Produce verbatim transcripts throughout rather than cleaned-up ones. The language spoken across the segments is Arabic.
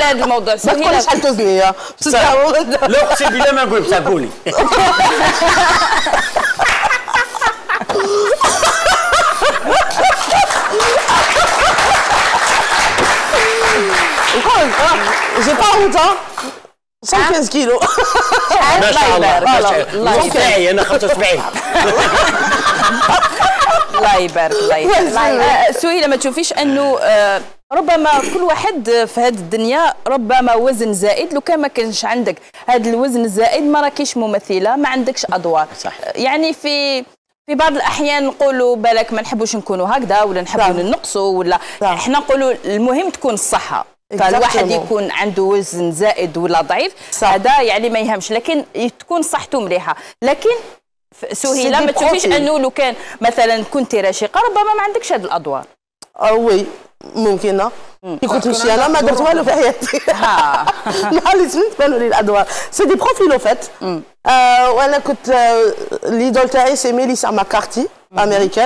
على هذا الموضوع. ما تقوليش شحال توزني يا لا اقسم بالله ما نقول بصح قولي. J'ai pas honte hein. مية وخمسين كيلو. ما شاء الله الله يبارك. انا خمسة وسبعين. الله يبارك الله يبارك. سهيلة ما تشوفيش انه ربما كل واحد في هذه الدنيا ربما وزن زائد، لو كان ما كانش عندك هذا الوزن الزائد ما راكيش ممثلة، ما عندكش ادوار. صح. يعني في في بعض الاحيان نقولوا بالك ما نحبوش نكونوا هكذا ولا نحبوا ننقصوا ولا احنا نقولوا المهم تكون الصحة. فالواحد يكون عنده وزن زائد ولا ضعيف هذا يعني ما يهمش، لكن تكون صحته مليحه. لكن سهيلة ما تشوفيش انه لو كان مثلا كنت رشيقه ربما ما عندكش هذه الادوار؟ اه وي ممكن. كي كنت ماشي انا ما درت والو في حياتي. نهار اللي سميت بانوا لي الادوار سي دي بروفيل فات. وانا كنت ليدول تاعي سي ميليسا ماكارتي امريكان.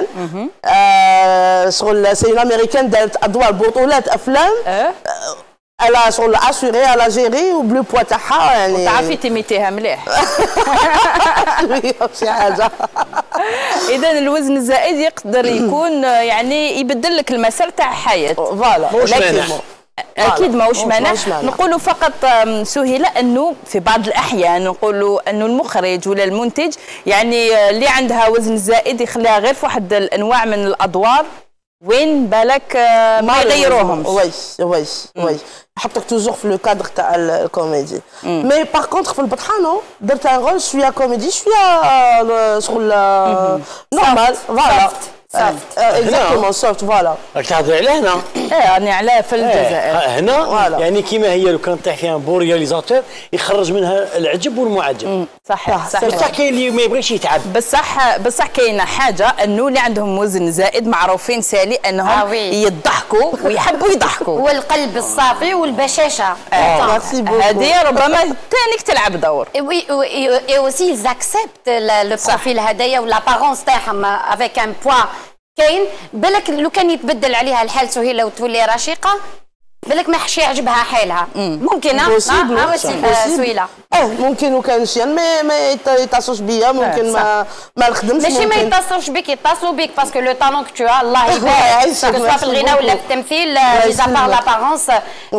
شغل سي اون امريكان دارت ادوار بطولات افلام. الا شغل اسيغي الا جيري وبلو بوا تاعها يعني. تعرفي تيميتيها مليح. شي حاجه. اذا الوزن الزائد يقدر يكون يعني يبدل لك المسار تاع الحياه. فوالا اكيد ماهوش مانع. نقولوا فقط سهيلة انه في بعض الاحيان نقولوا انه المخرج ولا المنتج يعني اللي عندها وزن زائد يخليها غير في واحد الانواع من الادوار وين بالك ما يغيروهمش. وي وي وي يحطك توجور في لو كادر تاع الكوميدي. مي باغ كونتخ في البطحانه درت ان رول شويه كوميدي شويه شغل نورمال. فوالا سوفت اكزاكتومون سوفت. فوالا راك تهضري على هنا. ايه راني على في الجزائر هنا يعني كيما هي لو كان طيح فيها ان بون رياليزاتور يخرج منها العجب والمعجب. صحيح صحيح. بصح كاين اللي ما يبغيش يتعب. بصح بصح كاينه حاجه انه اللي عندهم وزن زائد معروفين سالي انهم يضحكوا ويحبوا يضحكوا والقلب الصافي والبشاشه. هذه ربما ثانيك تلعب دور. وي اي اوسي ils acceptent لو بروفيل هذايا والابارونس تاعهم افيك ان بوا كاين. بالك لو كان يتبدل عليها الحال سهيلة وتولي رشيقه بالك ما حش يعجبها حالها. ممكن ها سهيلة. اه ممكن وكان شيان ما ما يتصلش بيا ممكن ما ما نخدمش. ماشي ما يتصلوش بك يتصلوا بك باسكو لو طالون كو تو الله يبارك سواء في الغناء ولا في التمثيل ليزا بار لابارونس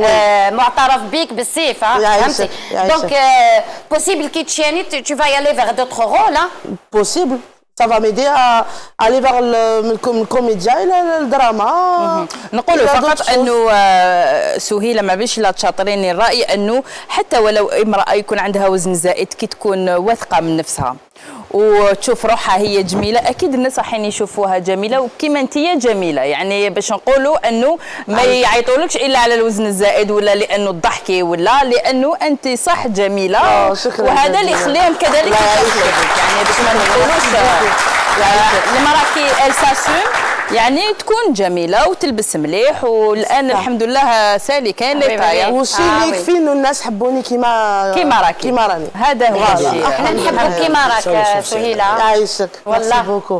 معترف بك بالسيف فهمتي. دونك بوسيبل كي تشيني تو فاي الي فيغ دوطخ رول. بوسيبل ça va m'aider à aller vers من الكوميديا الى الدراما. نقولوا فقط انه سهيلة ما بيش لا تشاطريني الراي انه حتى ولو امراه يكون عندها وزن زائد كي تكون واثقه من نفسها وتشوف روحها هي جميله اكيد الناس راحين يشوفوها جميله وكيما انت جميله. يعني باش نقولوا انه ما يعيطولكش الا على الوزن الزائد ولا لانه تضحكي ولا لانه انت صح جميله وهذا اللي يخليهم كذلك يشوفوك. يعني باش ما نقولوش المراه كي الساسوم يعني تكون جميله وتلبس مليح والان الحمد لله سالي كاين لي طايا والشيء اللي يكفي انه الناس حبوني كيما كيما راكي كيما راني. هذا هو الشيء. احنا نحبوك كيما راك سهيلة. يعيشك. والله